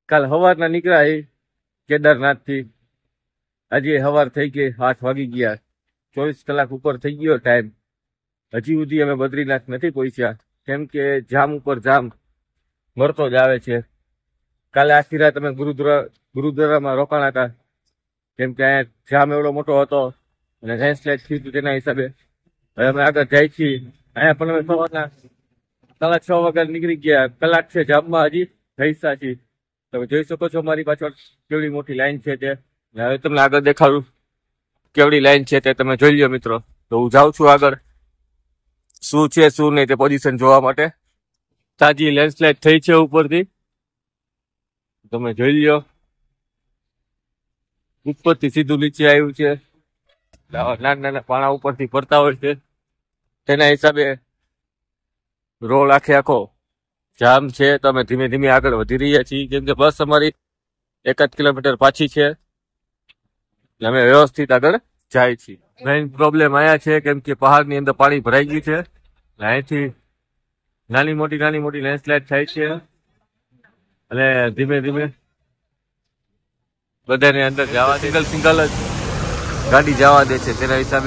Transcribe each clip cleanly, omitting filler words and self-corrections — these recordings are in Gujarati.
કાલ સવારના નીકળ્યા એ કેદારનાથથી. હજી સવાર થઈ ગઈ, 8 વાગી ગયા, 24 કલાક ઉપર થઈ ગયો ટાઈમ. હજી સુધી અમે બદ્રીનાથ નથી પહોંચ્યા, કેમ કે જામ ઉપર જામ મળતો જ આવે છે. કાલે આખી રાત અમે ગુરુદ્વારામાં રોકાણા હતા, કેમ કે અહીંયા જામ એવડો મોટો હતો અને લેન્ડસ્લાઇડ થયું હતું તેના હિસાબે. હવે અમે આગળ જાય છીએ. અહીંયા પણ અમે સવારના 6:30 વાગ્યા નીકળી ગયા. કલાક છે જામમાં, હજી રહીશા છીએ. તમે જોઈ શકો છો મારી પાછળ કેવડી મોટી લાઈન છે તે. હવે તમને આગળ દેખાડું કેવડી લાઈન છે તે તમે જોઈ લો મિત્રો. તો હું જાઉં છું આગળ, શું છે શું નહીં તે પોઝિશન જોવા માટે. તાજી લેન્ડસ્લાઇડ થઈ છે ઉપરથી, તમે જોઈ લો. ઉપરથી સીધું નીચે આવ્યું છે. નાના નાના પાણા ઉપરથી પડતા હોય છે, તેના હિસાબે રોડ આખો જામ છે. તો અમે ધીમે ધીમે આગળ વધી રહ્યા છીએ, કેમ કે બસ અમારી 1 કિલોમીટર પાછી છે. અમે વ્યવસ્થિત આગળ જાય છીએ. મેઇન પ્રોબ્લેમ આયા છે, કેમ કે પહાડની અંદર પાણી ભરાઈ ગયું છે. અહીંથી નાની મોટી લેન્ડસ્લાઇડ થાય છે અને ધીમે ધીમે બધાને અંદર જવા સિંગલ જ ગાડી જવા દે છે, તેના હિસાબે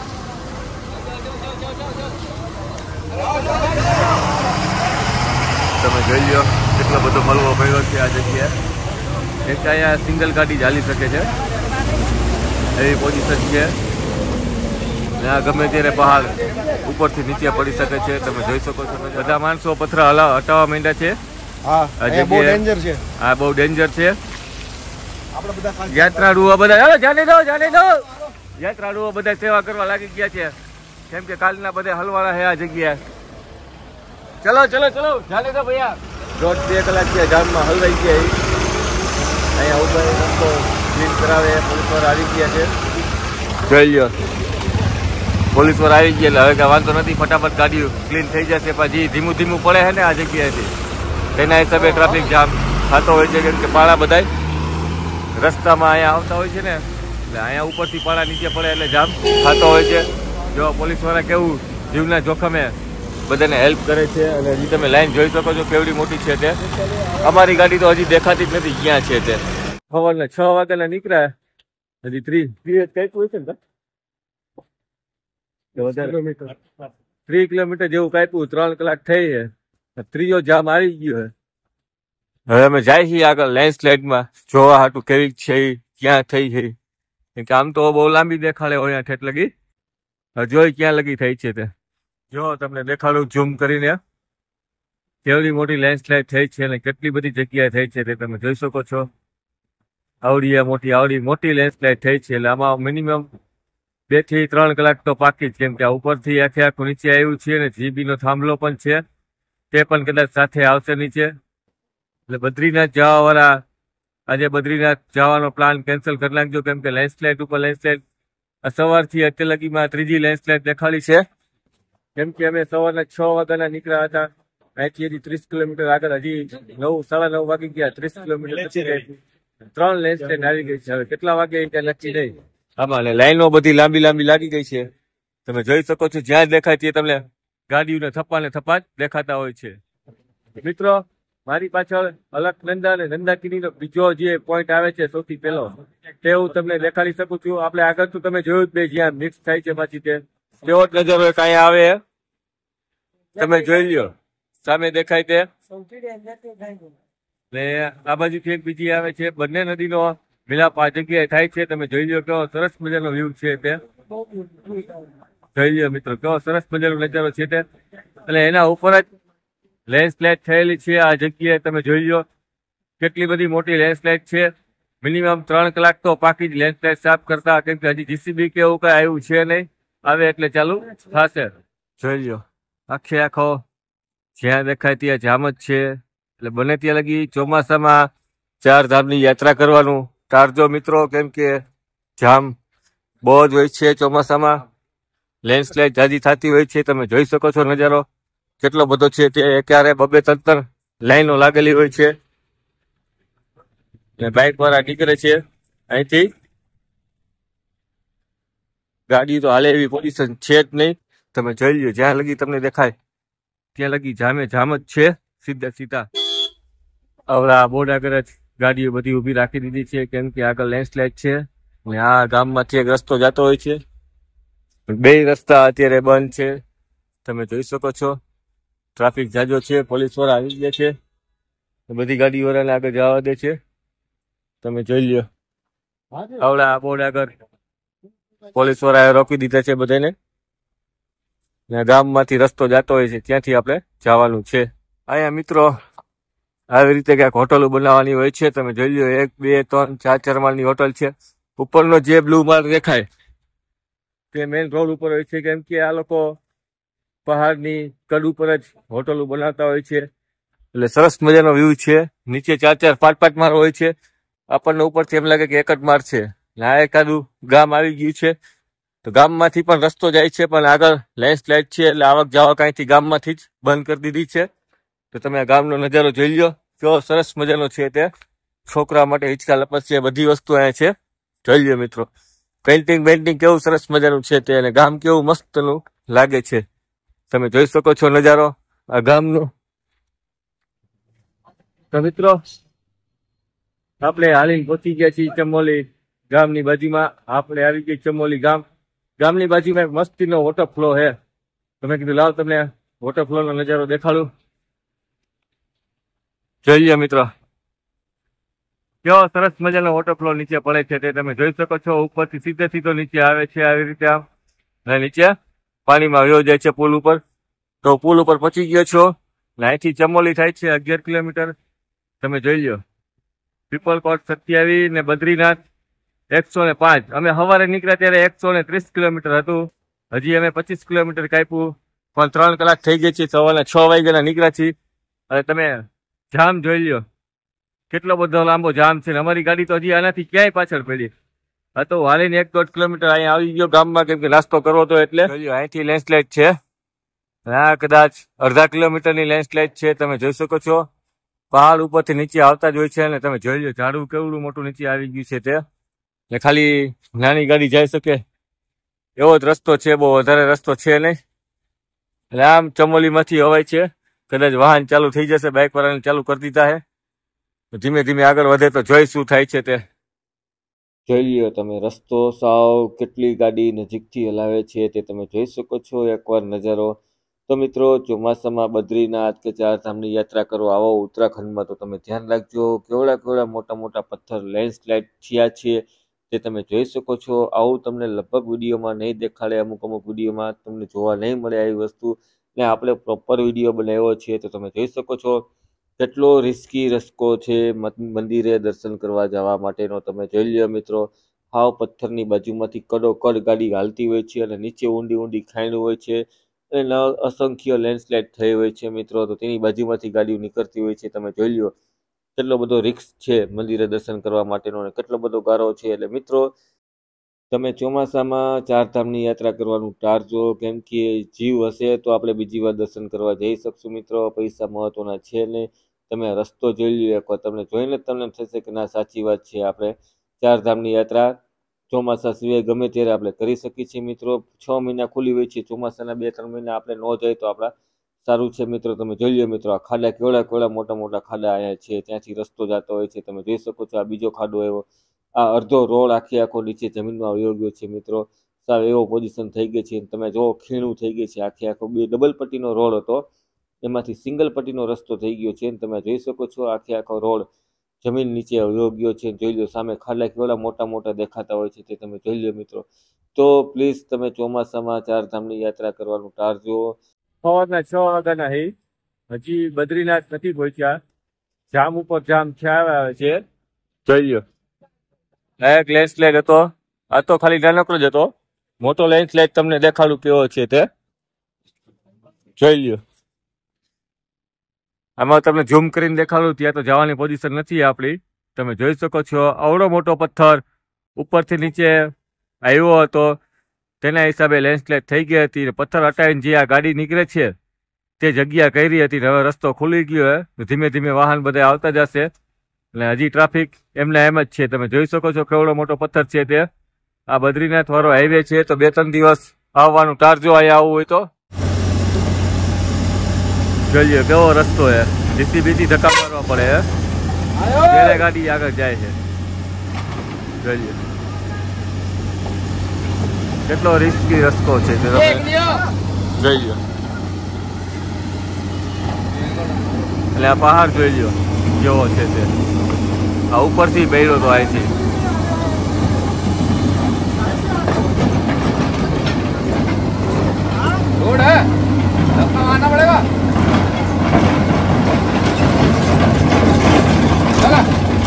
તમે જોઈ લો કેટલો બધો મલબો પડ્યો છે આ જગ્યાએ. એક અહીંયા સિંગલ ગાડી ચાલી શકે છે એવી પોઝિશન છે. આ ગમે ત્યારે પહાડ ઉપરથી નીચે પડી શકે છે, તમે જોઈ શકો છો. બધા માણસો પથરા હટાવવા માંડ્યા છે. હા, બહુ ડેન્જર છે. યાત્રાળુઓ બધા યાત્રાળુઓ બધા સેવા કરવા લાગી ગયા છે, કેમ કે કાલના બધા હલવાળા છે આ જગ્યાએ. ચલો જાને દો ભૈયા. 1.5-2 કલાક છે જામમાં હલવાઈ ગયા. અહીંયા ઉભા રસ્તો ક્લીન કરાવે પોલીસ વાળા આવી ગયા છે. જોઈ લો પોલીસ વાળા આવી ગયા, હવે કઈ વાંધો નથી, ફટાફટ ગાડી ક્લીન થઈ જશે. પછી ધીમું પડે છે ને આ જગ્યાએથી, તેના હિસાબે ટ્રાફિક જામ થતો હોય છે, કેમ કે પાળા બધા રસ્તામાં અહીંયા આવતા હોય છે ને, એટલે અહીંયા ઉપરથી પાળા નીચે પડે એટલે જામ થતો હોય છે. જો પોલીસ વાળા કેવું જીવના જોખમે બધાને હેલ્પ કરે છે. અને હજી તમે લાઈન જોઈ શકો છો કેવડી મોટી છે તે. અમારી ગાડી તો હજી દેખાતી જ નથી ક્યાં છે તે. સવારના 6 વાગ્યાના નીકળ્યા, હજી 30 કઈક હોય છે ને 3 કિલોમીટર જેવું કાપ્યું. 3 કલાક થઈ છે, ત્રીજો જામ આવી ગયો છે. હવે અમે જાય છીએ આગળ લેન્ડસ્લાઇડમાં જોવા હાટું કેવી છે, ક્યાં થઈ છે. કેમ કે આમ તો બહુ લાંબી દેખાડે હોય ઠેઠ લગી, જોઈ ક્યાં લગી થઈ છે તે. જો તમને દેખાડું ઝૂમ કરીને કેવડી મોટી લેન્ડસ્લાઇડ થઈ છે અને કેટલી બધી જગ્યાએ થઈ છે તે તમે જોઈ શકો છો. આવડી મોટી લેન્ડસ્લાઇડ થઈ છે, એટલે આમાં મિનિમમ 2 થી 3 કલાક તો પાકી જ, કેમ કે આ ઉપરથી આખું નીચે આવ્યું છે અને જીબીનો થાંભલો પણ છે, તે પણ કદાચ સાથે આવશે નીચે. એટલે બદ્રીનાથ જવા વાળા આજે બદ્રીનાથ જવાનો પ્લાન કેન્સલ કરી નાખજો, કેમ કે લેન્ડસ્લાઇડ ઉપર લેન્ડસ્લાઇડ સવારથી અત્યાર લગીમાં 3જી લેન્ડસ્લાઇડ દેખાડી છે. કેમ કે અમે સવારના 6 વાગ્યાના નીકળ્યા હતા, અહીંથી હજી 30 કિલોમીટર આગળ, હજી 9-9:30 વાગી ગયા. 30 કિલોમીટર પછી 3 લેન્ડસ્લાઇડ આવી ગઈ છે. હવે કેટલા વાગે એ નક્કી નહીં. આમાં લાઈનો બધી લાંબી લાગી ગઈ છે, તમે જોઈ શકો છો. જ્યાં દેખાય તે તમને ગાડીઓને થપ્પા જ દેખાતા હોય છે. મિત્રો મારી પાછળ અલકનંદા અને નંદાકિનીનો બીજો જે પોઈન્ટ આવે છે સૌથી પહેલો, તે હું તમને દેખાડી શકું છું. આપણે આગળ તો તમે જોયું જ બે, જ્યાં મિક્સ થાય છે પાછી તેવો જ નજારો કઈ આવે, તમે જોઈ લ્યો સામે દેખાય તે. ને આ બાજુથી એક બીજી આવે છે. બંને નદીનો મિલાપ આ જગ્યાએ થાય છે. તમે જોઈ લો કેવો સરસ મજાનો વ્યૂ છે તે. જોઈ લો મિત્રો કેવો સરસ મજાનો નજારો છે તે. અને એના ઉપર જ લેન્ડસ્લાઇડ થયેલી છે આ જગ્યાએ. તમે જોઈ લો કેટલી બધી મોટી લેન્ડસ્લાઇડ છે. મિનિમમ 3 કલાક તો પાકી જ લેન્ડસ્લાઇડ સાફ કરતા, કેમ કે હજી જીસીબી કે એવું કઈ આવ્યું છે નહીં. આવે એટલે ચાલુ થશે. જોઈ લો આખો જ્યાં દેખાય ત્યાં જામ જ છે. એટલે બને ત્યાં લગી ચોમાસામાં 4 ધામની યાત્રા કરવાનું ટાળજો મિત્રો, કેમ કે જામ બહુ જ હોય છે ચોમાસામાં. લેન્ડસ્લાઇડ જાજી થતી હોય છે. તમે જોઈ શકો છો નજારો કેટલો બધો છે તે. ક્યારે 2-3 લાઈનો લાગેલી હોય છે. બાઇક વાળા નીકળે છે અહીંથી. ગાડી તો હાલે એવી પોઝિશન છે જ નહીં. તમે જોઈ લો જ્યાં લગી તમને દેખાય ત્યાં લગી જામ જ છે. સીધા આવડા બોર્ડ આગળ જ ગાડીઓ બધી ઊભી રાખી દીધી છે, કેમ કે આગળ લેન્ડસ્લાઇડ છે અને આ ગામમાંથી એક રસ્તો જતો હોય છે. બે રસ્તા અત્યારે બંધ છે, તમે જોઈ શકો છો. ટ્રાફિક જાજો છે, પોલીસ વાળા આવી ગયા છે, બધી ગાડી વાળાને આગળ જવા દે છે. તમે જોઈ લ્યો, આવડા બોર્ડ આગળ પોલીસ વાળાએ રોકી દીધા છે બધાને. ગામમાંથી રસ્તો જતો હોય છે, ત્યાંથી આપણે જવાનું છે. અહીંયા મિત્રો આવી રીતે ક્યાંક હોટલો બનાવવાની હોય છે. તમે જોઈ લો, 1, 2, 3, 4, 4 માળની હોટલ છે. ઉપરનો જે બ્લુ માળ દેખાય તે મેઇન રોડ ઉપર હોય છે, કેમ કે આ લોકો પહાડની કડ ઉપર જ હોટલો બનાવતા હોય છે. એટલે સરસ મજાનો વ્યૂ છે. નીચે 4, 4, 5, 5 માળ હોય છે. આપણને ઉપરથી એમ લાગે કે એક જ માળ છે. આ એકાદું ગામ આવી ગયું છે, તો ગામમાંથી પણ રસ્તો જાય છે, પણ આગળ લેન્ડસ્લાઇડ છે એટલે આવક જાવક અહીંથી ગામમાંથી જ બંધ કરી દીધી છે. તો તમે આ ગામનો નજારો જોઈ લો, કેવો સરસ મજાનો છે. તે છોકરા માટે હિંચકા લપસ છે, બધી વસ્તુ અહીંયા છે. જોઈ લો મિત્રો, પેન્ટિંગ કેવું સરસ મજાનું છે તે, અને ગામ કેવું મસ્તનું લાગે છે. તમે જોઈ શકો છો નજારો આ ગામનો. તો મિત્રો આપણે હાલીને પહોંચી ગયા છીએ ચમોલી ગામની બાજુમાં. આપણે આવી ગઈ ચમોલી ગામની બાજુમાં એક મસ્તીનો વોટરફ્લો છે. તમે કીધું લાવ તમને વોટરફ્લો નો નજારો દેખાડું. જોઈ લો મિત્રો, કેવો સરસ મજાનો વોટરફ્લો નીચે પડે છે તે તમે જોઈ શકો છો. ઉપરથી સીધો નીચે આવે છે આવી રીતે આમ, અને નીચે પાણીમાં વયો જાય છે પુલ ઉપર. તો પુલ ઉપર પહોંચી ગયો છો. અહીંથી ચમોલી થાય છે 11 કિલોમીટર. તમે જોઈ લો, પીપલકોટ 27 ને બદ્રીનાથ 105. અમે સવારે નીકળ્યા ત્યારે 130 કિલોમીટર હતું. હજી અમે 25 કિલોમીટર કાપ્યું, પણ 3 કલાક થઈ ગઈ છે. સવારના 6 વાગ્યાના નીકળ્યા છીએ. અને તમે જામ જોઈ લ્યો, કેટલો બધો લાંબો જામ છે. અમારી ગાડી તો હજી આનાથી ક્યાંય પાછળ પડી. આ તો હાલીને 1-1.5 કિલોમીટર અહીંયા આવી ગયો ગામમાં, કેમ કે નાસ્તો કરવો હતો એટલે. અહીંથી લેન્ડસ્લાઇડ છે, આ કદાચ અડધા કિલોમીટરની લેન્ડસ્લાઇડ છે. તમે જોઈ શકો છો, પહાડ ઉપરથી નીચે આવતા જ હોય છે. અને તમે જોઈ લો ઝાડવું કેવડું મોટું નીચે આવી ગયું છે તે, ને ખાલી નાની ગાડી જઈ શકે એવો જ રસ્તો છે, બહુ વધારે રસ્તો છે નહીં. એટલે આમ ચમોલીમાંથી હવાય છે. કદાચ વાહન ચાલુ થઈ જશે, બાઇક વાળાને ચાલુ કરી દીધા છે. ધીમે ધીમે આગળ વધે તો જોઈ શું થાય છે તે. જોઈ લ્યો તમે રસ્તો, સાવ કેટલી ગાડી નજીકથી હલાવે છે તે તમે જોઈ શકો છો એકવાર નજારો. તો મિત્રો, ચોમાસામાં બદ્રીનાથ કે 4 ધામની યાત્રા કરો આવો ઉત્તરાખંડમાં, તો તમે ધ્યાન રાખજો. કેવડા મોટા પથ્થર લેન્ડસ્લાઇડ થયા છે તે તમે જોઈ શકો છો. આવું તમને લગભગ વિડીયોમાં નહીં દેખાડે, અમુક વિડીયોમાં તમને જોવા નહીં મળે આવી વસ્તુ. ને આપણે પ્રોપર વિડીયો બનાવ્યો છે, તો તમે જોઈ શકો છો કેટલો રિસ્કી રસ્તો છે મંદિરે દર્શન કરવા જવા માટેનો. તમે જોઈ લો મિત્રો, હાવ પથ્થરની બાજુમાંથી કડોકડ ગાડી હાલતી હોય છે, અને નીચે ઊંડી ખાઈણ હોય છે, અને અસંખ્ય લેન્ડસ્લાઇડ થઈ હોય છે મિત્રો. તો તેની બાજુમાંથી ગાડીઓ નીકળતી હોય છે. તમે જોઈ લો કેટલો બધો રિસ્ક છે મંદિરે દર્શન કરવા માટેનો, અને કેટલો બધો ગારો છે. એટલે મિત્રો, તમે ચોમાસામાં 4 ધામની યાત્રા કરવાનું ટાળજો, કેમ કે જીવ હશે તો આપણે બીજી વાર દર્શન કરવા જઈ શકશું મિત્રો. પૈસા મહત્વના છે નહીં. તમે રસ્તો જોઈ લો એકવાર, તમને જોઈને તમને થશે કે ના સાચી વાત છે. આપણે 4 ધામની યાત્રા ચોમાસા સિવાય ગમે ત્યારે આપણે કરી શકીએ છીએ મિત્રો. 6 મહિના ખુલ્લી હોય છે, ચોમાસાના 2-3 મહિના આપણે ન જાય તો આપણા સારું છે મિત્રો. તમે જોઈ લો મિત્રો, આ ખાડા કેવડા મોટા ખાડા અહીંયા છે, ત્યાંથી રસ્તો જતો હોય છે. તમે જોઈ શકો છો આ બીજો ખાડો એવો, આ અડધો રોડ આખો નીચે જમીનમાં વયો ગયો છે મિત્રો. સાવ એવો પોઝિશન થઈ ગઈ છે. તમે જો ખીણું થઈ ગઈ છે આખો. 2 ડબલ પટ્ટીનો રોડ હતો, એમાંથી સિંગલ પટ્ટીનો રસ્તો થઈ ગયો છે. તમે જોઈ શકો છો આખો રોડ જમીન નીચે વયો ગયો છે. જોઈ લો સામે ખાડા કેવડા મોટા દેખાતા હોય છે તે તમે જોઈ લો મિત્રો. તો પ્લીઝ તમે ચોમાસામાં 4 ધામની યાત્રા કરવાનું ટાળજો. સવારના 6 વાગ્યાના હજી બદ્રીનાથ નથી પહોંચ્યા. જામ ઉપર જામ થયા છે. જોઈ લો, એક લેન્ડસ્લાઇડ હતો. આ તો ખાલી નાનકડો જ હતો. મોટો લેન્ડસ્લાઇડ તમને દેખાડું કેવો છે તે જોઈ લ્યો. આમાં તમને ઝૂમ કરીને દેખાડું, ત્યાં તો જવાની પોઝિશન નથી આપણી. તમે જોઈ શકો છો આવડો મોટો પથ્થર ઉપરથી નીચે આવ્યો હતો, તેના હિસાબે લેન્ડસ્લાઇડ થઈ ગઈ હતી. પથ્થર હટાવીને જે આ ગાડી નીકળે છે તે જગ્યા કરી હતી. હવે રસ્તો ખુલી ગયો છે, ધીમે વાહન બધા આવતા જશે. અને હજી ટ્રાફિક એમને એમ જ છે. તમે જોઈ શકો છો કેવડો મોટો પથ્થર છે તે. આ બદ્રીનાથ વાળો હાઈવે છે, તો 2-3 દિવસ આવવાનું ટાળજો અહીંયા આવવું હોય તો. જોઈએ કેવો રસ્તો છે, જીસીબીથી ધક્કા મારવા પડે. ત્યારે ગાડી આગળ જાય છે. જોઈએ કેટલો રિસ્કી રસ્તો છે તે તમે જોઈ લો. એટલે આ પહાડ જોઈ લો કેવો છે તે. આ ઉપરથી બેડ્યો તો અહીંથી. रोड है, आना पड़ेगा. चला.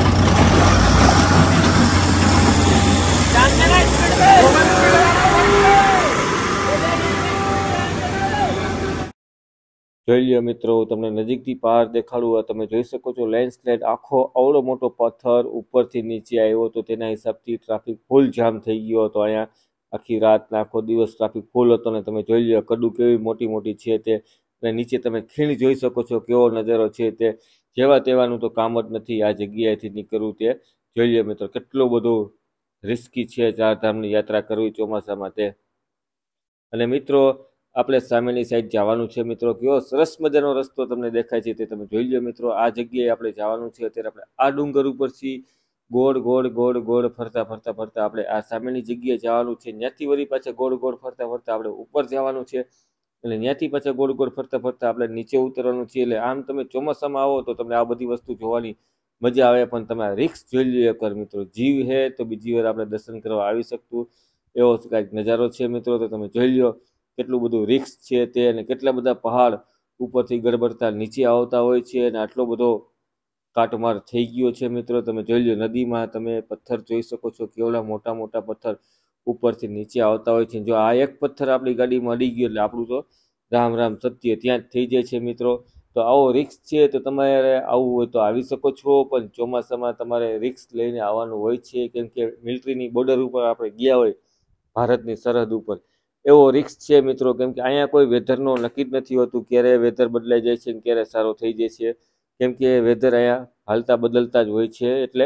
જોઈ લ્યો મિત્રો, તમને નજીકથી પહાડ દેખાડું. તમે જોઈ શકો છો લેન્ડસ્લાઇડ આખો અવડો મોટો પથ્થર ઉપરથી નીચે આવ્યો તો તેના હિસાબથી ટ્રાફિક ફૂલ જામ થઈ ગયો હતો. અહીંયા આખી રાત આખો દિવસ ટ્રાફિક ફૂલ હતો ને તમે જોઈ લ્યો કડું કેવી મોટી મોટી છે તે. અને નીચે તમે ખીણ જોઈ શકો છો કેવો નજારો છે તે. જેવા તેવાનું તો કામ જ નથી આ જગ્યાએથી નીકળવું તે. જોઈ લ્યો મિત્રો કેટલું બધું રિસ્કી છે ચારધામની યાત્રા કરવી ચોમાસામાં તે. અને મિત્રો આપણે સામેની સાઈડ જવાનું છે મિત્રો. કેવો સરસ મજાનો રસ્તો તમને દેખાય છે તે તમે જોઈ લો મિત્રો. આ જગ્યાએ આપણે જવાનું છે. અત્યારે આપણે આ ડુંગર ઉપરથી ગોળ ગોળ ગોળ ગોળ ફરતા ફરતા ફરતા આપણે આ સામેની જગ્યાએ જવાનું છે. ત્યાંથી વળી પાછા ગોળ ગોળ ફરતા ફરતા આપણે ઉપર જવાનું છે. એટલે ત્યાંથી પાછા ગોળ ગોળ ફરતા ફરતા આપણે નીચે ઉતરવાનું છે. એટલે આમ તમે ચોમાસામાં આવો તો તમને આ બધી વસ્તુ જોવાની મજા આવે, પણ તમે રિક્સ જોઈ લો એકવાર મિત્રો. જીવ હે તો બીજી વાર આપણે દર્શન કરવા આવી શકતું એવો કાંઈક નજારો છે મિત્રો. તો તમે જોઈ લો કેટલું બધું રિક્સ છે તે. અને કેટલા બધા પહાડ ઉપરથી ગડબડતા નીચે આવતા હોય છે. અને આટલો બધો કાટમાર થઈ ગયો છે મિત્રો. તમે જોઈ લો નદીમાં તમે પથ્થર જોઈ શકો છો કેવડા મોટા મોટા પથ્થર ઉપરથી નીચે આવતા હોય છે. જો આ એક પથ્થર આપણી ગાડીમાં અડી ગયો એટલે આપણું તો રામ રામ સત્ય ત્યાં જ થઈ જાય છે મિત્રો. તો આવો રિક્સ છે તો તમારે આવવું હોય તો આવી શકો છો, પણ ચોમાસામાં તમારે રિક્સ લઈને આવવાનું હોય છે. કેમ કે મિલિટરીની બોર્ડર ઉપર આપણે ગયા હોય ભારતની સરહદ ઉપર, એવો રિક્સ છે મિત્રો. કેમ કે અહીંયા કોઈ વેધરનો નક્કી જ નથી હોતું, ક્યારે વેધર બદલાઈ જાય છે ક્યારે સારો થઈ જાય છે. કેમ કે વેધર અહીંયા હાલતા બદલતા જ હોય છે. એટલે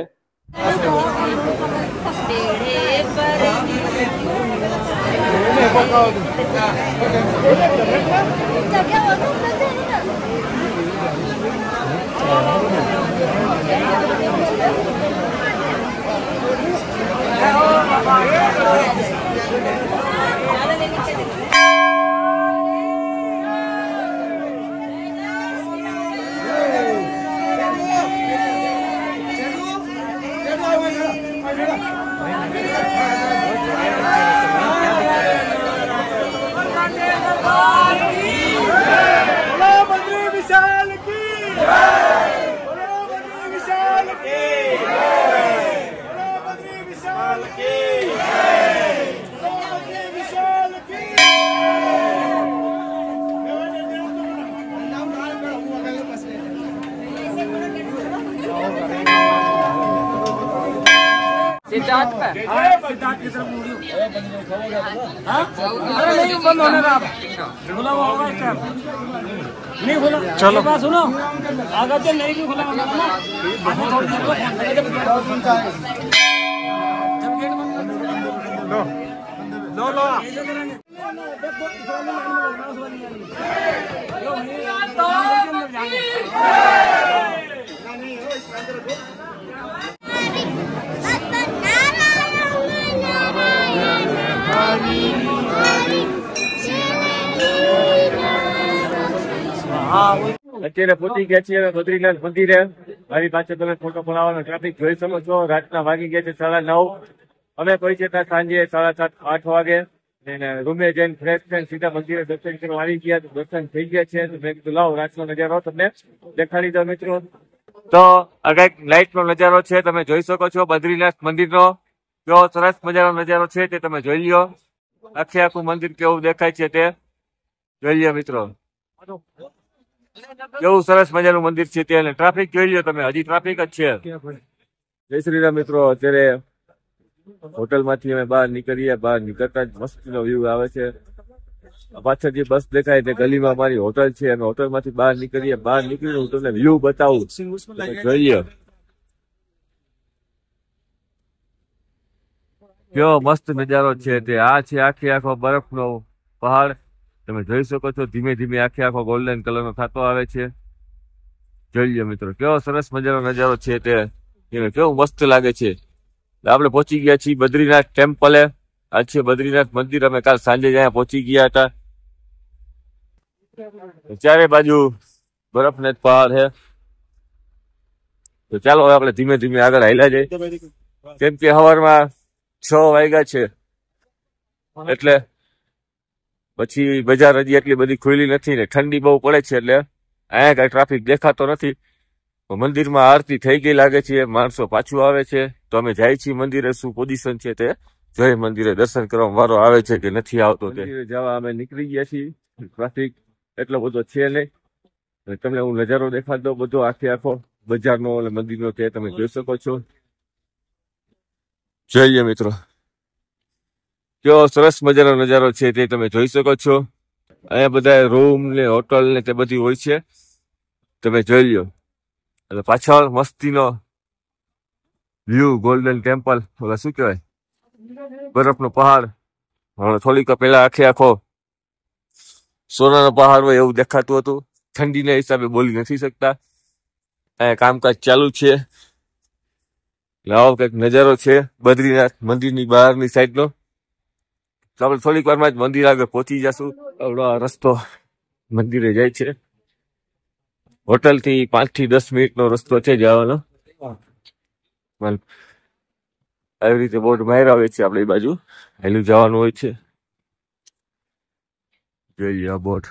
सिद्धार्थ पे सिद्धार्थ की तरफ मुड़ियो. हाँ अरे नहीं बंद होने रहा. खुला हुआ होगा इसका नहीं खुला. चलो बात सुनो अगर जो नहीं भी खुला होगा ना आगे थोड़ी देर को फोन करेंगे. जब गेट बंद लो लो लो અત્યારે પહોંચી ગયા છીએ બદ્રીનાથ મંદિરે. મારી પાસે તમે ફોટો પડાવવાનો ટ્રાફિક જોઈ શકો છો. રાતના વાગી ગયા છે 9:30. અમે પહોંચ્યા હતા સાંજે 7:30-8 વાગે. રૂમે જઈને ફ્રેશ થઈને સીધા મંદિરે દર્શન કરવા આવી ગયા. દર્શન થઈ ગયા છે. મેં કીધું લાવો રાતનો નજારો તમને દેખાડી દો મિત્રો. તો આ કઈક લાઇટ નો નજારો છે તમે જોઈ શકો છો. બદ્રીનાથ મંદિરનો કેવો સરસ મજાનો નજારો છે તે તમે જોઈ લ્યો. આખે આખું મંદિર કેવું દેખાય છે તે જોઈ લ્યો મિત્રો. કેવું સરસ મજાનું મંદિર છે તે. અને ટ્રાફિક જોઈ લ્યો તમે, હજી ટ્રાફિક જ છે. જય શ્રી રામ મિત્રો. અત્યારે હોટલ માંથી અમે બહાર નીકળીએ. બહાર નીકળતા જ મસ્ત નો વ્યૂ આવે છે. પાછળ જે બસ દેખાય તે ગલીમાં અમારી હોટલ છે. અને હોટલ માંથી બહાર નીકળીએ. બહાર નીકળીને હું તમને વ્યૂ બતાવું જોઈ લ્યો. કેવો મસ્ત નજારો છે તે. આ છે આખે આખો બરફનો પહાડ. તમે જોઈ શકો છો ધીમે ધીમે આખે આખો ગોલ્ડન કલર નો થતો આવે છે. જોઈ લો મિત્રો કેવો સરસ મજાનો નજારો છે તે કેવું મસ્ત લાગે છે. આપણે પહોંચી ગયા છીએ બદ્રીનાથ ટેમ્પલે. આ છે બદ્રીનાથ મંદિર. અમે કાલ સાંજે જ અહીંયા પહોંચી ગયા હતા. ચારે બાજુ બરફને જ પહાડ છે. તો ચાલો હવે આપણે ધીમે ધીમે આગળ હાલ્યા જઈએ, કેમ કે સવારમાં 6 વાગ્યા છે એટલે પછી બજાર હજી એટલી બધી ખુલી નથી ને ઠંડી બહુ પડે છે એટલે અહીંયા કઈ ટ્રાફિક દેખાતો નથી. મંદિરમાં આરતી થઈ ગઈ લાગે છે, માણસો પાછું આવે છે. તો અમે જાય છીએ મંદિરે. શું પોઝિશન છે તે જોઈ મંદિરે દર્શન કરવા વારો આવે છે કે નથી આવતો તે જવા અમે નીકળી ગયા છીએ. ટ્રાફિક એટલો બધો છે નહીં. તમને હું નજારો દેખાડ દઉં બધો આખો બજારનો અને મંદિરનો તે તમે જોઈ શકો છો. જોઈએ મિત્રો કેવો સરસ મજાનો નજારો છે તે તમે જોઈ શકો છો. અહીંયા બધા રૂમ ને હોટલ ને તે બધી હોય છે, તમે જોઈ લો. અને પાછળ મસ્તીનો વ્યૂ, ગોલ્ડન ટેમ્પલ, ઓલા શું કહેવાય બરફનો પહાડ. થોડીક પહેલા આખો સોનાનો પહાડ હોય એવું દેખાતું હતું. ઠંડીના હિસાબે બોલી નથી શકતા. અહીંયા કામકાજ ચાલુ છે. આવો કંઈક નજારો છે બદ્રીનાથ મંદિરની બહારની સાઈડનો. તો આપણે થોડીક વારમાં જ મંદિર આગળ પહોંચી જશું. આવડો રસ્તો મંદિરે જાય છે. હોટલથી 5 થી 10 મિનિટનો રસ્તો છે જવાનો. આવી રીતે બોર્ડ માર્યા હોય છે, આપણે એ બાજુ હેલું જવાનું હોય છે. જોઈએ આ બોર્ડ.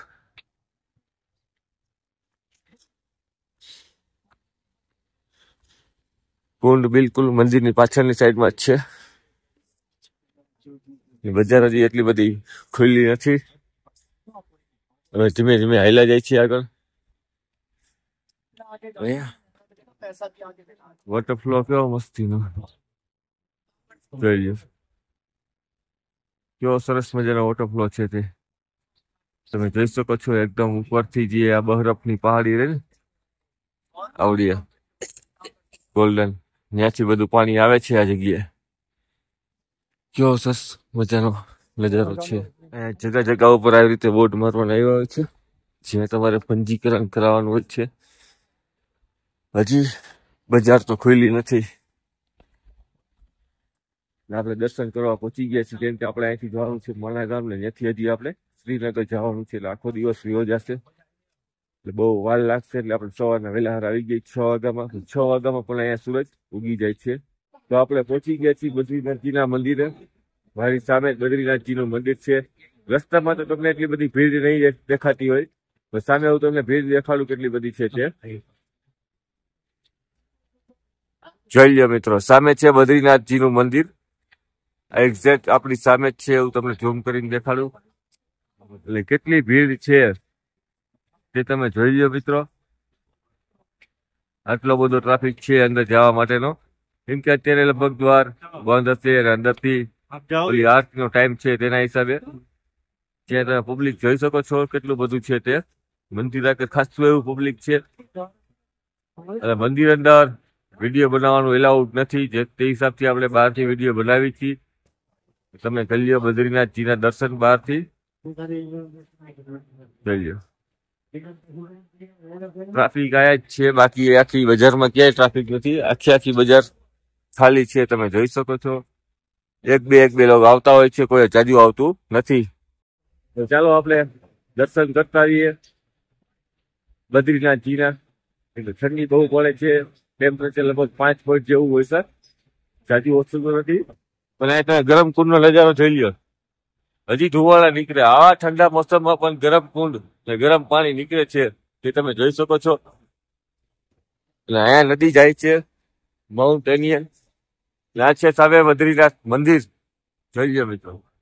કુંડ બિલકુલ મંદિરની પાછળની સાઈડમાં જ છે. બજાર હજી એટલી બધી ખુલ્લી નથી. હવે ધીમે ધીમે હાલ્યા જાય છે આગળ. વોટરફ્લો કેવો મસ્તીનો જોઈ લો. કેવો સરસ મજાનો વોટરફ્લો છે તે તમે જોઈ શકો છો. એકદમ ઉપરથી જે આ બરફની પહાડી રહે ને આવડી ગોલ્ડન, ત્યાંથી બધું પાણી આવે છે આ જગ્યાએ. કેવો સરસ મજાનો નજારો છે. જગા જગા ઉપર આવી રીતે બોર્ડ મારવાના આવ્યા હોય છે, જ્યાં તમારે પંજીકરણ કરાવવાનું હોય છે. હજી બજાર તો ખુલ્લી નથી. આપણે દર્શન કરવા પહોંચી ગયા છીએ, કેમ કે આપણે અહીંથી જવાનું છે મણા ગામ ને ત્યાંથી હજી આપણે શ્રીનગર જવાનું છે. એટલે આખો દિવસ રહ્યો જશે એટલે બહુ વાર લાગશે. એટલે આપણે સવારના વહેલા આવી ગઈ 6 વાગ્યામાં. 6 વાગ્યામાં પણ અહીંયા સૂરજ ઉગી જાય છે. તો આપણે પહોંચી ગયા છીએ બદ્રીનાથજીના મંદિરે. મારી સામે બદ્રીનાથજીનું મંદિર છે. રસ્તામાં તો તમને એટલી બધી ભીડ નહીં દેખાતી હોય, પણ સામે હું તમને ભીડ દેખાડું કેટલી બધી છે તે જોઈ લો મિત્રો. સામે છે બદ્રીનાથજીનું મંદિર. એક્ઝેક્ટ આપણી સામે જ છે. એવું તમને ઝૂમ કરીને દેખાડું એટલે કેટલી ભીડ છે તે તમે જોઈ લો મિત્રો. આટલો બધો ટ્રાફિક છે અંદર જવા માટેનો, કેમ કે અત્યારે લગભગ દ્વાર બંધ હશે અને અંદરથી ઓલી આરતીનો ટાઈમ છે તેના હિસાબે. જ્યાં તમે પબ્લિક જોઈ શકો છો કેટલું બધું છે તે. મંદિર આગળ ખાસું એવું પબ્લિક છે. અને મંદિર અંદર વિડીયો બનાવવાનું એલાઉડ નથી, જે તે હિસાબથી આપણે બહારથી વિડીયો બનાવી છીએ. તમે કરી લો બદ્રીનાથજીના દર્શન બહારથી કરી લો. ટ્રાફિક આયા જ છે, બાકી આખી બજારમાં ક્યાંય ટ્રાફિક નથી. આખી બજાર ખાલી છે, તમે જોઈ શકો છો. એક બે લોકો આવતા હોય છે, કોઈ જાજુ આવતું નથી. તો ચાલો આપણે દર્શન કરતા રહીએ બદ્રીનાથજીના. એટલે ઠંડી બહુ પડે છે. ટેમ્પરેચર લગભગ 5 પોઈન્ટ જેવું હોય સર, જાજુ ઓછું તો નથી. પણ અહીં તમે ગરમ કુંડનો નજારો જોઈ લો. હજી ધુવાળા નીકળે. આવા ઠંડા મોસમમાં પણ ગરમ કુંડ ને ગરમ પાણી નીકળે છે તે તમે જોઈ શકો છો. એટલે અહીંયા નદી જાય છે માઉન્ટ એનિયન. આ છે સામે બદ્રીનાથ મંદિર જોઈ લો મિત્રો.